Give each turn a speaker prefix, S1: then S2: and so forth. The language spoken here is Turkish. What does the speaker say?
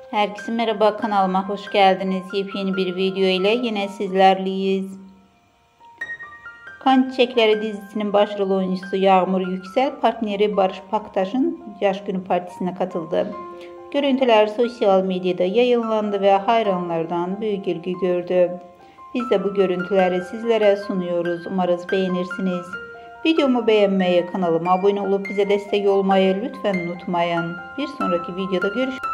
S1: Herkese merhaba, kanalıma hoş geldiniz. Yepyeni bir video ile yine sizlerleyiz. Kan Çiçekleri dizisinin başrol oyuncusu Yağmur Yüksel, partneri Barış Paktaş'ın yaş günü partisine katıldı. Görüntüler sosyal medyada yayınlandı ve hayranlardan büyük ilgi gördü. Biz de bu görüntüleri sizlere sunuyoruz. Umarız beğenirsiniz. Videomu beğenmeyi, kanalıma abone olup bize destek olmayı lütfen unutmayın. Bir sonraki videoda görüşürüz.